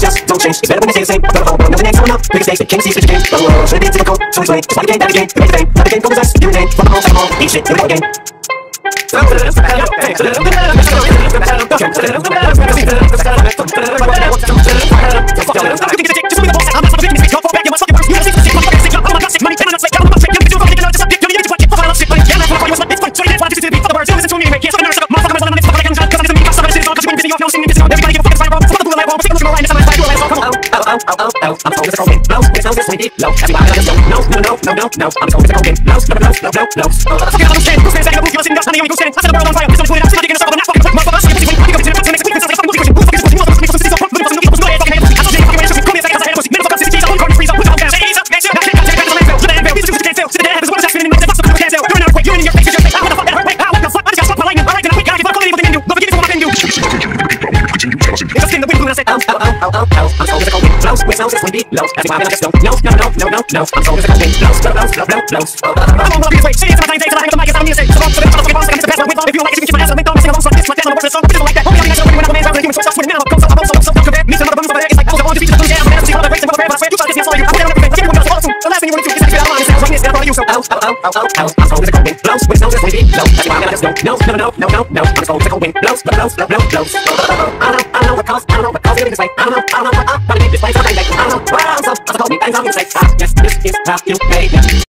just don't change. It's better when they say the same. But the whole world knows the name, so enough. Big mistakes, they can't see, switch the game. The world should have been difficult, so it's late. Just like a game, that a game. You made the fame, not the game, go possess. You name, fuck them all, second all. Eat shit, do it again. I'm told it's a cold blows, it sounds this sweet, low. Everybody just don't know, no. I'm told it's a cold blows, no. Fucking out of shit, who's saying, who's sitting, none of you go sitting. I set the world on fire, this one's putting out, digging a circle, but not fucking quick, motherfuckers. You can go to the next week, fucking fucking who fucking is pushing, who fucking is pushing, who fucking is pushing, I told you, fucking man, come here, say, I had a pussy, middle fucking 60 G's, I'm going to freeze up, put the whole down, say, ease up, man, shit, now shit, now shit, landfill, to the anvil, these are just can't fail, to the heavens, what is happening in the fuck, can't tell, you're an earthquake, you're in your face, it's your face, what the fuck, that hurt, wait, how, what the fuck, I just got struck by lightning, alright, then I quit, God, I give up, I'm leaving the menu, love forgetting for what I can do. It's a skin, the wind blew and I said, I'm told it's a cold wind blows, it sounds this windy, low. Everybody I just don't know, no. I'm told it's a cold wind blows, I'm on the way, shit, it's my time, days, and I hang up the mic, it's on music, so I'm so fucking boss, I can pass my wins on, if you like it, you can keep my ass, I'm throwing, I'm singing along, so this, my dad on the word, so this is like that, homie, I'm gonna when I'm a man, I'm a human source, I'm swinging now, I'm so compare, me some of the bums over there, it's like, I was on to beat the blues, yeah, I'm gonna see all the breaks and all the but I swear, you thought this, all you, I put down everything, I can't the last thing you want to do is get out of line, it sounds like this, and I'm you, so I'm told it's a cold wind blows, it sounds this windy, low. Everybody I just don't know, no. I'm told it's a cold wind blows, I don't know what cause it this way. I don't know what I wanna be this way. So I don't know. I'm so cold, I'm so say. Yes, this is how you made it.